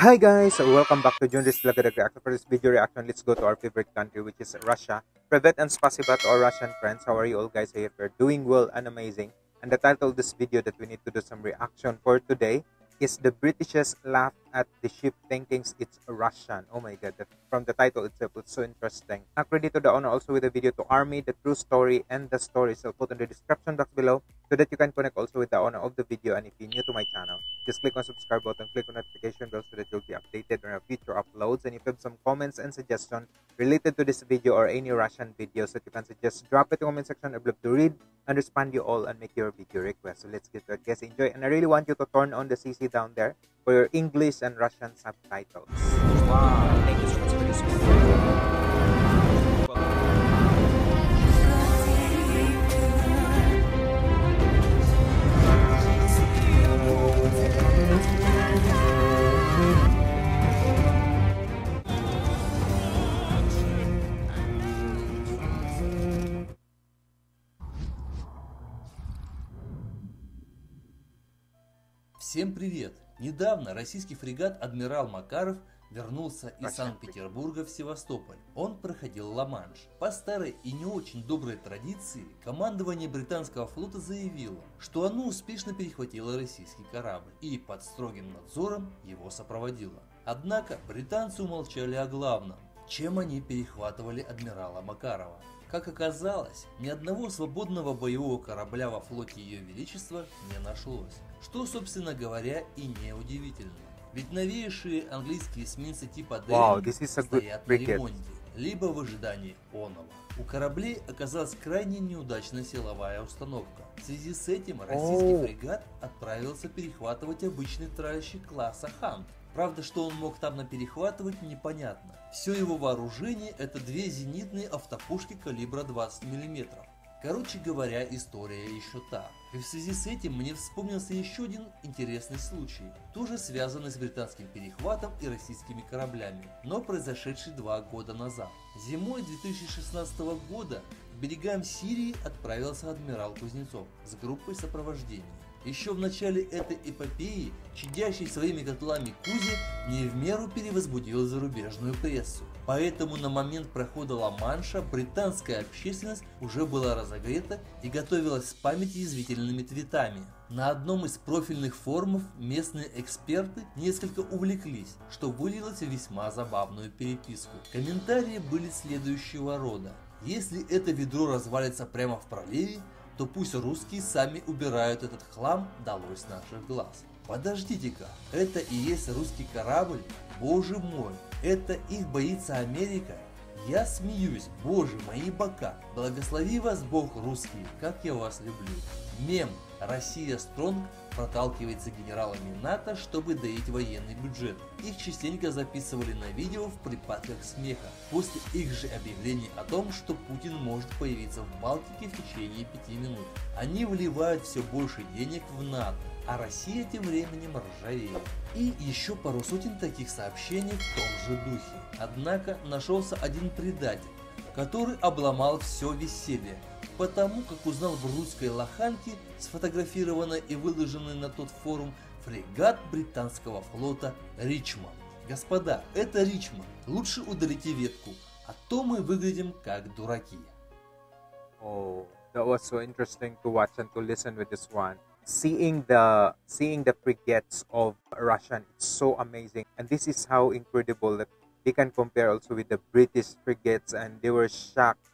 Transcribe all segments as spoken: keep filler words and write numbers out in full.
Hi guys, welcome back to Junris Vlog Reaction. For this video reaction, let's go to our favorite country, which is Russia. Privet and spasiba to our Russian friends. How are you all guys? I hope you're doing well and amazing. And the title of this video that we need to do some reaction for today is The Britishers Laugh at the Ship Thinking It's Russian. Oh my god, that, from the title itself, it's so interesting. A credit to the owner also with the video to Army, the true story and the stories. I'll put in the description box below so that you can connect also with the owner of the video. And if you're new to my channel, just click on subscribe button, click on notification bell so that you'll be updated on our future uploads. And if you have some comments and suggestions related to this video or any Russian videos that you can suggest, drop it in the comment section. I'd love to read and respond you all and make your video request. So let's get to it, guys. Enjoy. And I really want you to turn on the C C down there for your English and Russian subtitles. Wow, thank you so much for this one. Всем привет! Недавно российский фрегат «Адмирал Макаров» вернулся из Санкт-Петербурга в Севастополь. Он проходил Ла-Манш. По старой и не очень доброй традиции, командование британского флота заявило, что оно успешно перехватило российский корабль и под строгим надзором его сопроводило. Однако британцы умолчали о главном, чем они перехватывали адмирала Макарова. Как оказалось, ни одного свободного боевого корабля во флоте Ее Величества не нашлось, что, собственно говоря, и не удивительно. Ведь новейшие английские эсминцы типа Дэринг wow, стоят на ремонте, либо в ожидании оного. У кораблей оказалась крайне неудачная силовая установка. В связи с этим российский oh. фрегат отправился перехватывать обычный тральщик класса Хант. Правда, что он мог там наперехватывать, непонятно. Все его вооружение – это две зенитные автопушки калибра двадцать миллиметров. Короче говоря, история еще та. И в связи с этим мне вспомнился еще один интересный случай, тоже связанный с британским перехватом и российскими кораблями, но произошедший два года назад. Зимой две тысячи шестнадцатого года к берегам Сирии отправился адмирал Кузнецов с группой сопровождения. Еще в начале этой эпопеи, чадящий своими котлами Кузя не в меру перевозбудил зарубежную прессу. Поэтому на момент прохода Ла-Манша британская общественность уже была разогрета и готовилась с памяти язвительными твитами. На одном из профильных форумов местные эксперты несколько увлеклись, что вылилось в весьма забавную переписку. Комментарии были следующего рода. Если это ведро развалится прямо в проливе, то пусть русские сами убирают этот хлам долой с наших глаз. Подождите-ка, это и есть русский корабль? Боже мой, это их боится Америка? Я смеюсь, боже мои бока, благослови вас Бог, русские, как я вас люблю. Мем «Россия Стронг» проталкивается генералами НАТО, чтобы доить военный бюджет. Их частенько записывали на видео в припадках смеха, после их же объявления о том, что Путин может появиться в Балтике в течение пяти минут. Они вливают все больше денег в НАТО, а Россия тем временем ржавеет. И еще пару сотен таких сообщений в том же духе. Однако нашелся один предатель, который обломал все веселье, потому как узнал в русской лоханке, сфотографированной и выложенной на тот форум, фрегат британского флота Ричмонд. Господа, это Ричмонд, лучше удалите ветку, а то мы выглядим как дураки. Oh, that was so interesting to watch and to listen with this one. Seeing the seeing the frigates of Russian, it's so amazing, and this is how incredible that they can compare also with the British frigates, and they were shocked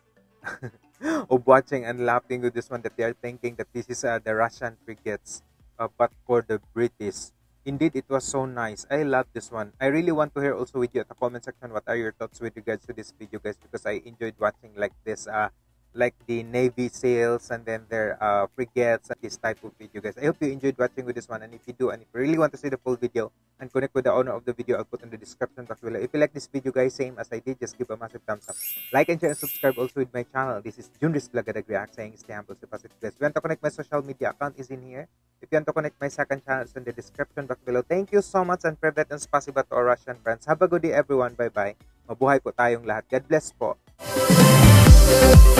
of watching and laughing with this one, that they are thinking that this is uh, the Russian frigates, uh, but for the British. Indeed, it was so nice. I love this one. I really want to hear also with you at the comment section what are your thoughts with regards to this video, guys, because I enjoyed watching like this uh like the Navy sails and then their uh, frigates and this type of video, guys. I hope you enjoyed watching with this one, and if you do and if you really want to see the full video and connect with the owner of the video, I'll put in the description box below. If you like this video, guys, same as I did, just give a massive thumbs up, like and share and subscribe also with my channel. This is Junris Vlog React saying stay humble, stay positive, guys. If you want to connect, my social media account is in here. If you want to connect, my second channel is in the description box below. Thank you so much, and privet and spasiba to our Russian friends. Have a good day, everyone. Bye bye. Mabuhay po tayong lahat. God bless po.